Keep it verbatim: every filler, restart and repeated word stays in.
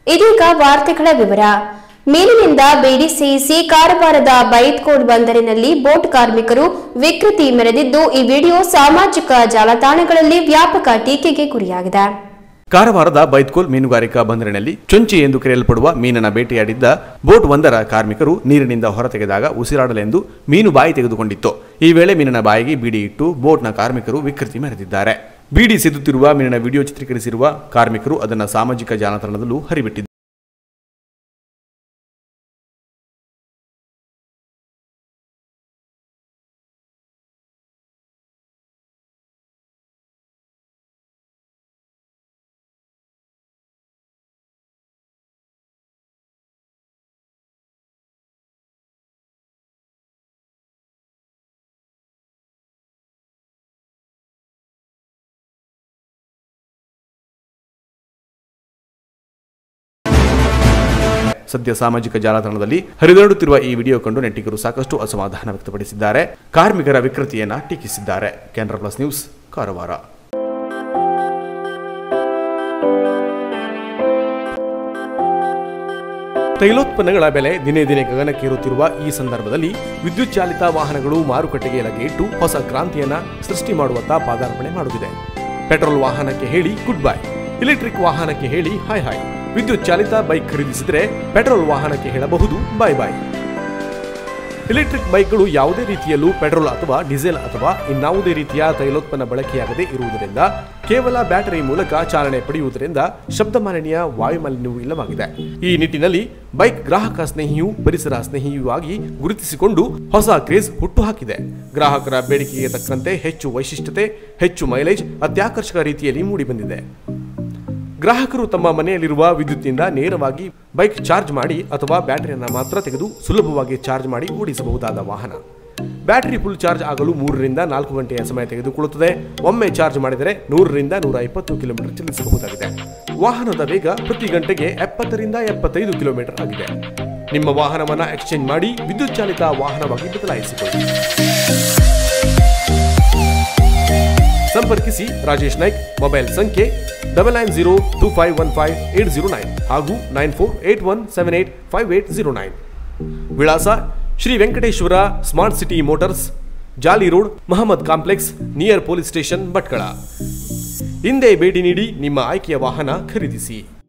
ಇದೀಗ ವಾರ್ತೆಗಳ ವಿವರ. ಮೀನಿನಿಂದ ಬೇಡಿ ಸೇರಿಸಿ ಕಾರವಾರದ ಬೈತ್ಕೋಡ್ ಬಂದರಿನಲ್ಲಿ ಬೋಟ್ ಕಾರ್ಮಿಕರು ವಿಕೃತಿ ಮೆರೆದಿದ್ದು, ಈ ವಿಡಿಯೋ ಸಾಮಾಜಿಕ ಜಾಲತಾಣಗಳಲ್ಲಿ ವ್ಯಾಪಕ ಟೀಕೆಗೆ ಗುರಿಯಾಗಿದೆ. ಕಾರವಾರದ ಬೈತ್ಕೋಲ್ ಮೀನುಗಾರಿಕಾ ಬಂದರಿನಲ್ಲಿ ಚೊಂಚಿ ಎಂದು ಕರೆಯಲ್ಪಡುವ ಮೀನನ್ನ ಬೇಟೆಯಾಡಿದ್ದ ಬೋಟ್ ಒಂದರ ಕಾರ್ಮಿಕರು ನೀರಿನಿಂದ ಹೊರತೆಗೆದಾಗ ಉಸಿರಾಡಲೆಂದು ಮೀನು ಬಾಯಿ ತೆಗೆದುಕೊಂಡಿತ್ತು. ಈ ವೇಳೆ ಮೀನಿನ ಬಾಯಿಗೆ ಬೀಡಿ ಇಟ್ಟು ಬೋಟ್ನ ಕಾರ್ಮಿಕರು ವಿಕೃತಿ ಮೆರೆದಿದ್ದಾರೆ. ಬೀಡಿ ಸಿದುತ್ತಿರುವ ಮೀನಿನ ವಿಡಿಯೋ ಚಿತ್ರೀಕರಿಸಿರುವ ಕಾರ್ಮಿಕರು ಅದನ್ನು ಸಾಮಾಜಿಕ ಜಾಲತಾಣದಲ್ಲೂ ಹರಿಬಿಟ್ಟಿದ್ದಾರೆ. ಸದ್ಯ ಸಾಮಾಜಿಕ ಜಾಲತಾಣದಲ್ಲಿ ಹರಿದಾಡುತ್ತಿರುವ ಈ ವಿಡಿಯೋ ಕಂಡು ನೆಟ್ಟಿಗರು ಸಾಕಷ್ಟು ಅಸಮಾಧಾನ ವ್ಯಕ್ತಪಡಿಸಿದ್ದಾರೆ. ಕಾರ್ಮಿಕರ ವಿಕೃತಿಯನ್ನ ಟೀಕಿಸಿದ್ದಾರೆ. Canara plus news, Karwar. ತೈಲೋತ್ಪನ್ನಗಳ ಬೆಲೆ ದಿನೇ ದಿನೇ ಗಗನಕ್ಕೇರುತ್ತಿರುವ ಈ ಸಂದರ್ಭದಲ್ಲಿ ವಿದ್ಯುತ್ ಚಾಲಿತ ವಾಹನಗಳು ಮಾರುಕಟ್ಟೆಗೆ ಲಗ್ಗೆ ಇಟ್ಟು ಹೊಸ ಕ್ರಾಂತಿಯನ್ನ ಸೃಷ್ಟಿ ಮಾಡುವತ್ತ ಪಾದಾರ್ಪಣೆ ಮಾಡುತ್ತಿದೆ. ಪೆಟ್ರೋಲ್ ವಾಹನಕ್ಕೆ ಹೇಳಿ ಗುಡ್ ಬೈ, ಎಲೆಕ್ಟ್ರಿಕ್ ವಾಹನಕ್ಕೆ ಹೇಳಿ ಹಾಯ್ ಹಾಯ್. ವಿದ್ಯುತ್ ಚಾಲಿತ ಬೈಕ್ ಖರೀದಿಸಿದರೆ ಪೆಟ್ರೋಲ್ ವಾಹನಕ್ಕೆ ಹೇಳಬಹುದು ಬಾಯ್ ಬಾಯ್. ಎಲೆಕ್ಟ್ರಿಕ್ ಬೈಕ್ಗಳು ಯಾವುದೇ ರೀತಿಯಲ್ಲೂ ಪೆಟ್ರೋಲ್ ಅಥವಾ ಡೀಸೆಲ್ ಅಥವಾ ಇನ್ನಾವುದೇ ರೀತಿಯ ತೈಲೋತ್ಪನ್ನ ಬಳಕೆಯಾಗದೇ ಇರುವುದರಿಂದ ಕೇವಲ ಬ್ಯಾಟರಿ ಮೂಲಕ ಚಾಲನೆ ಪಡೆಯುವುದರಿಂದ ಶಬ್ದ ಮಾಲಿನ್ಯ, ವಾಯುಮಾಲಿನ್ಯವೂ ಇಲ್ಲವಾಗಿದೆ. ಈ ನಿಟ್ಟಿನಲ್ಲಿ ಬೈಕ್ ಗ್ರಾಹಕ ಸ್ನೇಹಿಯೂ ಪರಿಸರ ಸ್ನೇಹಿಯೂ ಆಗಿ ಗುರುತಿಸಿಕೊಂಡು ಹೊಸ ಕ್ರೇಜ್ ಹುಟ್ಟುಹಾಕಿದೆ. ಗ್ರಾಹಕರ ಬೇಡಿಕೆಗೆ ತಕ್ಕಂತೆ ಹೆಚ್ಚು ವೈಶಿಷ್ಟ್ಯತೆ, ಹೆಚ್ಚು ಮೈಲೇಜ್, ಅತ್ಯಾಕರ್ಷಕ ರೀತಿಯಲ್ಲಿ ಮೂಡಿಬಂದಿದೆ. ಗ್ರಾಹಕರು ತಮ್ಮ ಮನೆಯಲ್ಲಿರುವ ವಿದ್ಯುತ್ನಿಂದ ನೇರವಾಗಿ ಬೈಕ್ ಚಾರ್ಜ್ ಮಾಡಿ ಅಥವಾ ಬ್ಯಾಟರಿಯನ್ನು ಮಾತ್ರ ತೆಗೆದು ಸುಲಭವಾಗಿ ಚಾರ್ಜ್ ಮಾಡಿ ಓಡಿಸಬಹುದಾದ ವಾಹನ. ಬ್ಯಾಟರಿ ಫುಲ್ ಚಾರ್ಜ್ ಆಗಲು ಮೂರರಿಂದ ನಾಲ್ಕು ಗಂಟೆಯ ಸಮಯ ತೆಗೆದುಕೊಳ್ಳುತ್ತದೆ. ಒಮ್ಮೆ ಚಾರ್ಜ್ ಮಾಡಿದರೆ ನೂರರಿಂದ ನೂರ ಇಪ್ಪತ್ತು ಕಿಲೋಮೀಟರ್ ಚಲಿಸಬಹುದಾಗಿದೆ. ವಾಹನದ ವೇಗ ಪ್ರತಿ ಗಂಟೆಗೆ ಎಪ್ಪತ್ತರಿಂದ ಎಪ್ಪತ್ತೈದು ಕಿಲೋಮೀಟರ್ ಆಗಿದೆ. ನಿಮ್ಮ ವಾಹನವನ್ನು ಎಕ್ಸ್ಚೇಂಜ್ ಮಾಡಿ ವಿದ್ಯುತ್ ಚಾಲಿತ ವಾಹನವಾಗಿ ಬದಲಾಯಿಸಿಕೊಳ್ಳಿ. ಸಂಪರ್ಕಿಸಿ ರಾಜೇಶ್ ನಾಯ್ಕ್. ಮೊಬೈಲ್ ಸಂಖ್ಯೆ double nine zero two five one five eight zero nine ಹಾಗೂ nine four eight one seven eight five eight zero nine. ವಿಳಾಸ Shri Venkateshwara smart city motors, Jali road, Mahammad complex, near police station, Bhatkal. ಹಿಂದೆ ಭೇಟಿ ನೀಡಿ ನಿಮ್ಮ ಆಯ್ಕೆಯ ವಾಹನ ಖರೀದಿಸಿ.